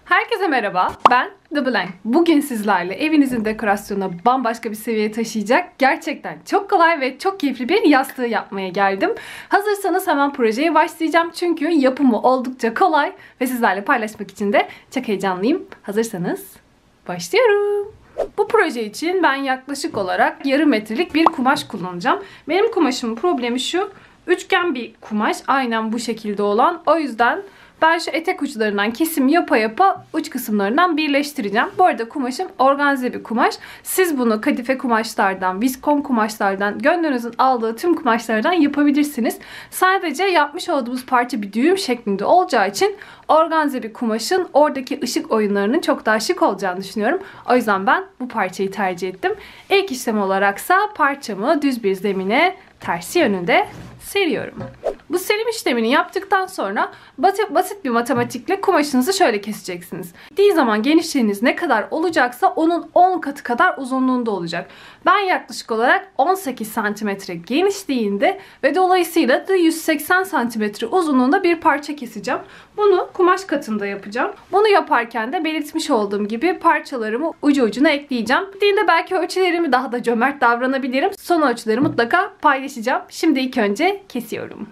Herkese merhaba, ben The Blank. Bugün sizlerle evinizin dekorasyonunu bambaşka bir seviyeye taşıyacak, gerçekten çok kolay ve çok keyifli bir yastığı yapmaya geldim. Hazırsanız hemen projeye başlayacağım çünkü yapımı oldukça kolay ve sizlerle paylaşmak için de çok heyecanlıyım. Hazırsanız başlıyorum. Bu proje için ben yaklaşık olarak yarım metrelik bir kumaş kullanacağım. Benim kumaşımın problemi şu, üçgen bir kumaş, aynen bu şekilde olan. O yüzden ben şu etek uçlarından kesim yapa uç kısımlarından birleştireceğim. Bu arada kumaşım organze bir kumaş. Siz bunu kadife kumaşlardan, viskon kumaşlardan, gönlünüzün aldığı tüm kumaşlardan yapabilirsiniz. Sadece yapmış olduğumuz parça bir düğüm şeklinde olacağı için organze bir kumaşın oradaki ışık oyunlarının çok daha şık olacağını düşünüyorum. O yüzden ben bu parçayı tercih ettim. İlk işlem olaraksa parçamı düz bir zemine tersi yönünde seriyorum. Bu serim işlemini yaptıktan sonra basit bir matematikle kumaşınızı şöyle keseceksiniz. Gittiği zaman genişliğiniz ne kadar olacaksa onun 10 katı kadar uzunluğunda olacak. Ben yaklaşık olarak 18 cm genişliğinde ve dolayısıyla da 180 cm uzunluğunda bir parça keseceğim. Bunu kumaş katında yapacağım. Bunu yaparken de belirtmiş olduğum gibi parçalarımı ucu ucuna ekleyeceğim. Gittiğinde belki ölçülerimi daha da cömert davranabilirim. Son ölçüleri mutlaka paylaşacağım. Şimdi ilk önce kesiyorum.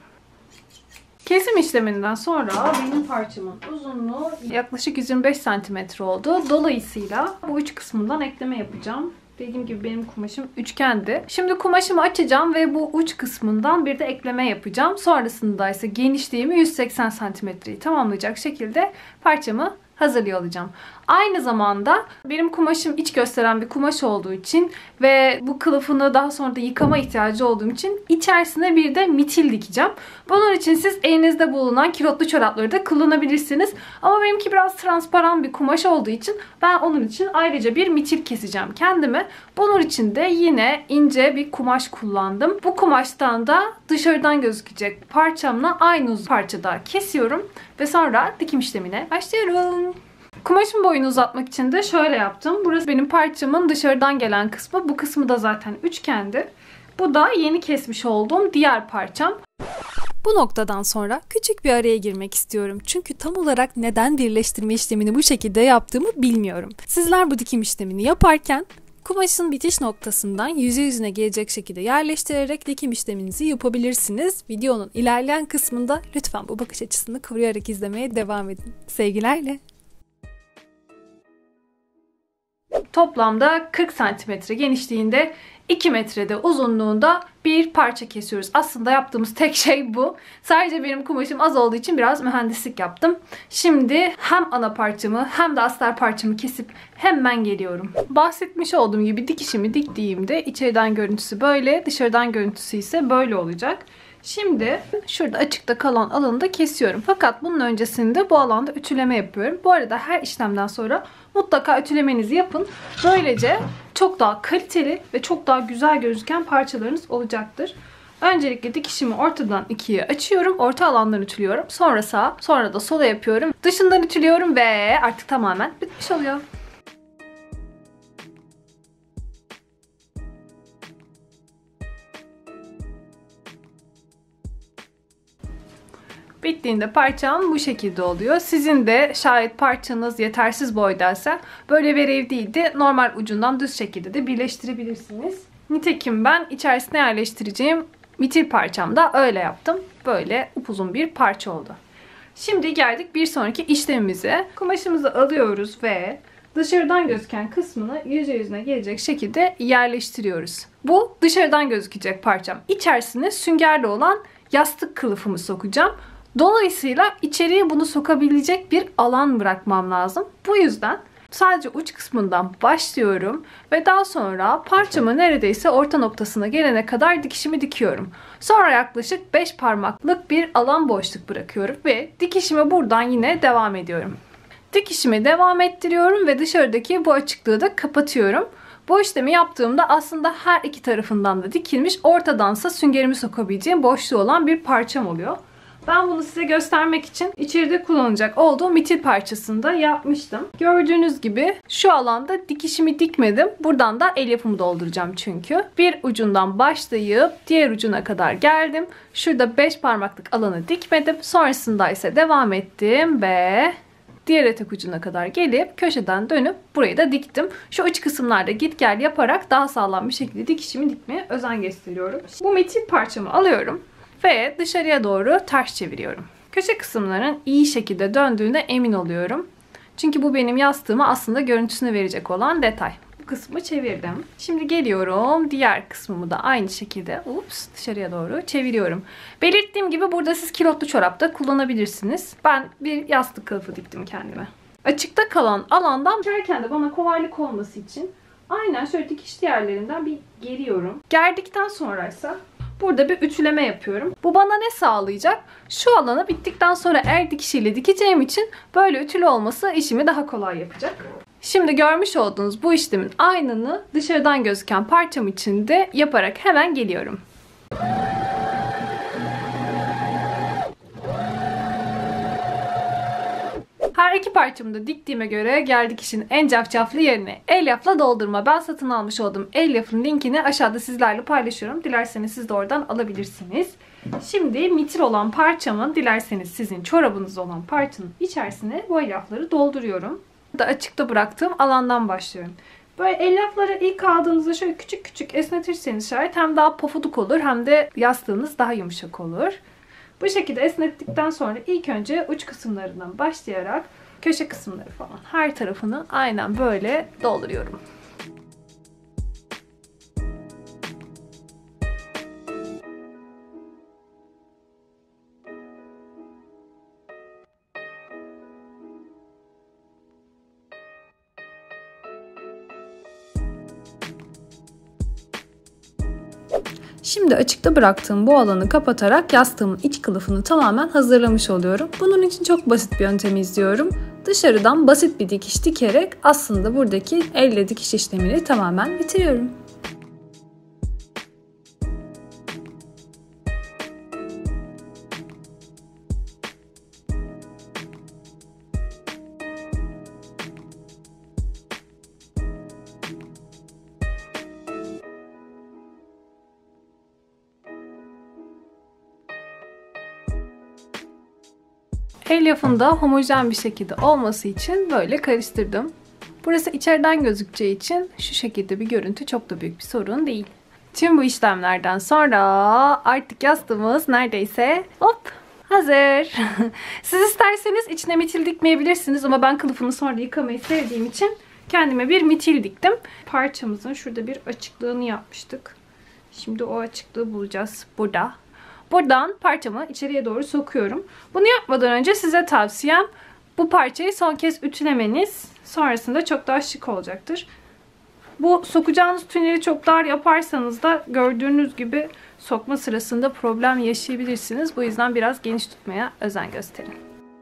Kesim işleminden sonra benim parçamın uzunluğu yaklaşık 125 cm oldu. Dolayısıyla bu uç kısmından ekleme yapacağım. Dediğim gibi benim kumaşım üçgendi. Şimdi kumaşımı açacağım ve bu uç kısmından bir de ekleme yapacağım. Sonrasında ise genişliğimi 180 cm'yi tamamlayacak şekilde parçamı hazırlıyor olacağım. Aynı zamanda benim kumaşım iç gösteren bir kumaş olduğu için ve bu kılıfını daha sonra da yıkama ihtiyacı olduğum için içerisine bir de mitil dikeceğim. Bunun için siz elinizde bulunan kilotlu çorapları da kullanabilirsiniz. Ama benimki biraz transparan bir kumaş olduğu için ben onun için ayrıca bir mitil keseceğim kendime. Bunun için de yine ince bir kumaş kullandım. Bu kumaştan da dışarıdan gözükecek parçamla aynı parçada kesiyorum ve sonra dikim işlemine başlıyorum. Kumaşın boyunu uzatmak için de şöyle yaptım. Burası benim parçamın dışarıdan gelen kısmı. Bu kısmı da zaten üçgendi. Bu da yeni kesmiş olduğum diğer parçam. Bu noktadan sonra küçük bir araya girmek istiyorum. Çünkü tam olarak neden birleştirme işlemini bu şekilde yaptığımı bilmiyorum. Sizler bu dikim işlemini yaparken kumaşın bitiş noktasından yüzüne gelecek şekilde yerleştirerek dikim işleminizi yapabilirsiniz. Videonun ilerleyen kısmında lütfen bu bakış açısını koruyarak izlemeye devam edin. Sevgilerle. Toplamda 40 cm genişliğinde 2 metrede uzunluğunda bir parça kesiyoruz. Aslında yaptığımız tek şey bu. Sadece benim kumaşım az olduğu için biraz mühendislik yaptım. Şimdi hem ana parçamı hem de astar parçamı kesip hemen geliyorum. Bahsetmiş olduğum gibi dikişimi diktiğimde içeriden görüntüsü böyle, dışarıdan görüntüsü ise böyle olacak. Şimdi şurada açıkta kalan alanı da kesiyorum. Fakat bunun öncesinde bu alanda ütüleme yapıyorum. Bu arada her işlemden sonra mutlaka ütülemenizi yapın. Böylece çok daha kaliteli ve çok daha güzel gözüken parçalarınız olacaktır. Öncelikle dikişimi ortadan ikiye açıyorum. Orta alandan ütülüyorum. Sonra sağa, sonra da sola yapıyorum. Dışından ütülüyorum ve artık tamamen bitmiş oluyor. Bittiğinde parçam bu şekilde oluyor. Sizin de şayet parçanız yetersiz boydaysa böyle bir ev değil de normal ucundan düz şekilde de birleştirebilirsiniz. Nitekim ben içerisine yerleştireceğim mitil parçamda öyle yaptım. Böyle upuzun bir parça oldu. Şimdi geldik bir sonraki işlemimize. Kumaşımızı alıyoruz ve dışarıdan gözüken kısmını yüzüne gelecek şekilde yerleştiriyoruz. Bu dışarıdan gözükecek parçam. İçerisine süngerli olan yastık kılıfımı sokacağım. Dolayısıyla içeriye bunu sokabilecek bir alan bırakmam lazım. Bu yüzden sadece uç kısmından başlıyorum ve daha sonra parçamı neredeyse orta noktasına gelene kadar dikişimi dikiyorum. Sonra yaklaşık 5 parmaklık bir alan boşluk bırakıyorum ve dikişime buradan yine devam ediyorum. Dikişimi devam ettiriyorum ve dışarıdaki bu açıklığı da kapatıyorum. Bu işlemi yaptığımda aslında her iki tarafından da dikilmiş, ortadansa süngerimi sokabileceğim boşluğu olan bir parçam oluyor. Ben bunu size göstermek için içeride kullanacak olduğum mitil parçasını da yapmıştım. Gördüğünüz gibi şu alanda dikişimi dikmedim. Buradan da el yapımı dolduracağım çünkü. Bir ucundan başlayıp diğer ucuna kadar geldim. Şurada 5 parmaklık alanı dikmedim. Sonrasında ise devam ettim ve diğer etek ucuna kadar gelip köşeden dönüp burayı da diktim. Şu uç kısımlarda git gel yaparak daha sağlam bir şekilde dikişimi dikmeye özen gösteriyorum. Bu mitil parçamı alıyorum ve dışarıya doğru ters çeviriyorum. Köşe kısımların iyi şekilde döndüğüne emin oluyorum. Çünkü bu benim yastığıma aslında görüntüsünü verecek olan detay. Bu kısmı çevirdim. Şimdi geliyorum. Diğer kısmımı da aynı şekilde dışarıya doğru çeviriyorum. Belirttiğim gibi burada siz kilotlu çorap da kullanabilirsiniz. Ben bir yastık kılıfı diktim kendime. Açıkta kalan alandan gerken de bana kolaylık olması için aynen şöyle dikişli yerlerinden bir geriyorum. Gerdikten sonraysa burada bir ütüleme yapıyorum. Bu bana ne sağlayacak? Şu alanı bittikten sonra el dikişiyle dikeceğim için böyle ütülü olması işimi daha kolay yapacak. Şimdi görmüş olduğunuz bu işlemin aynını dışarıdan gözüken parçam için de yaparak hemen geliyorum. Her iki parçamı da diktiğime göre geldik işin en cafcaflı yerine. Elyafla doldurma. Ben satın almış olduğum elyafın linkini aşağıda sizlerle paylaşıyorum. Dilerseniz siz de oradan alabilirsiniz. Şimdi mitil olan parçamın, dilerseniz sizin çorabınız olan parçanın içerisine bu elyafları dolduruyorum. Da açıkta bıraktığım alandan başlıyorum. Böyle elyafları ilk aldığınızda şöyle küçük küçük esnetirseniz şayet hem daha pofuduk olur hem de yastığınız daha yumuşak olur. Bu şekilde esnettikten sonra ilk önce uç kısımlarından başlayarak köşe kısımları falan her tarafını aynen böyle dolduruyorum. Şimdi açıkta bıraktığım bu alanı kapatarak yastığımın iç kılıfını tamamen hazırlamış oluyorum. Bunun için çok basit bir yöntemi izliyorum. Dışarıdan basit bir dikiş dikerek aslında buradaki elle dikiş işlemini tamamen bitiriyorum. Elyafında homojen bir şekilde olması için böyle karıştırdım. Burası içeriden gözükeceği için şu şekilde bir görüntü çok da büyük bir sorun değil. Tüm bu işlemlerden sonra artık yastığımız neredeyse hazır. Siz isterseniz içine mitil dikmeyebilirsiniz ama ben kılıfını sonra yıkamayı sevdiğim için kendime bir mitil diktim. Parçamızın şurada bir açıklığını yapmıştık. Şimdi o açıklığı bulacağız burada. Buradan parçamı içeriye doğru sokuyorum. Bunu yapmadan önce size tavsiyem bu parçayı son kez ütülemeniz. Sonrasında çok daha şık olacaktır. Bu sokacağınız tüneli çok dar yaparsanız da gördüğünüz gibi sokma sırasında problem yaşayabilirsiniz. Bu yüzden biraz geniş tutmaya özen gösterin.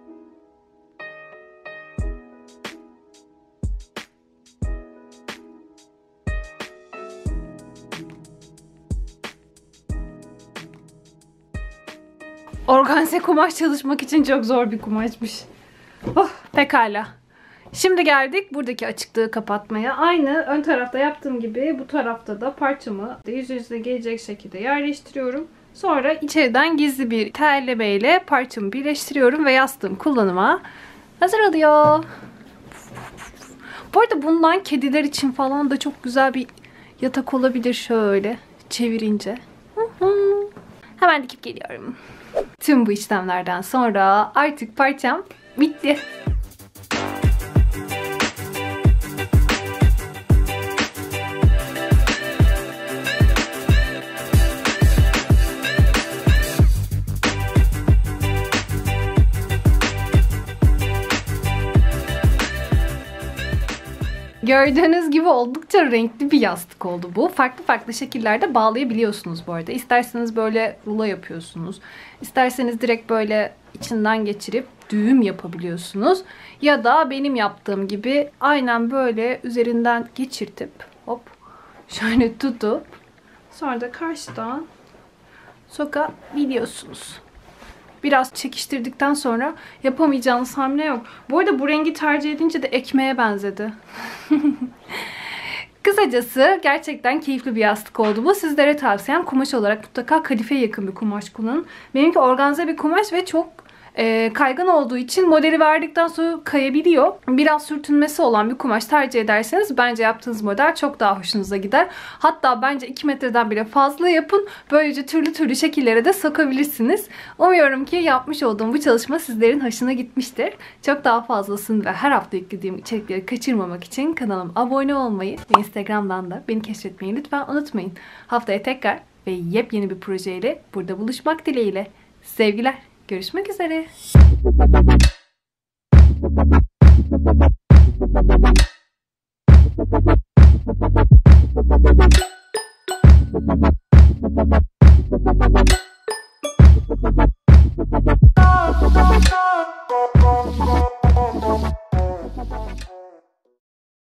Organze kumaş çalışmak için çok zor bir kumaşmış. Pekala. Şimdi geldik buradaki açıklığı kapatmaya. Aynı ön tarafta yaptığım gibi bu tarafta da parçamı yüz yüze gelecek şekilde yerleştiriyorum. Sonra içeriden gizli bir terlemeyle parçamı birleştiriyorum ve yastığım kullanıma hazır oluyor. Bu arada bundan kediler için falan da çok güzel bir yatak olabilir şöyle çevirince. Hemen dikip geliyorum. Tüm bu işlemlerden sonra artık parçam bitti. Gördüğünüz gibi oldukça renkli bir yastık oldu bu. Farklı farklı şekillerde bağlayabiliyorsunuz bu arada. İsterseniz böyle rulo yapıyorsunuz. İsterseniz direkt böyle içinden geçirip düğüm yapabiliyorsunuz. Ya da benim yaptığım gibi aynen böyle üzerinden geçirtip şöyle tutup sonra da karşıdan sokabiliyorsunuz. Biraz çekiştirdikten sonra yapamayacağınız hamle yok. Bu arada bu rengi tercih edince de ekmeğe benzedi. Kısacası gerçekten keyifli bir yastık oldu bu. Sizlere tavsiyem kumaş olarak mutlaka kadifeye yakın bir kumaş kullanın. Benimki organze bir kumaş ve çok Kaygan olduğu için modeli verdikten sonra kayabiliyor. Biraz sürtünmesi olan bir kumaş tercih ederseniz bence yaptığınız model çok daha hoşunuza gider. Hatta bence 2 metreden bile fazla yapın. Böylece türlü türlü şekillere de sokabilirsiniz. Umuyorum ki yapmış olduğum bu çalışma sizlerin hoşuna gitmiştir. Çok daha fazlasını ve her hafta yüklediğim içerikleri kaçırmamak için kanalıma abone olmayı ve Instagram'dan da beni keşfetmeyi lütfen unutmayın. Haftaya tekrar ve yepyeni bir projeyle burada buluşmak dileğiyle. Sevgiler. Görüşmek üzere.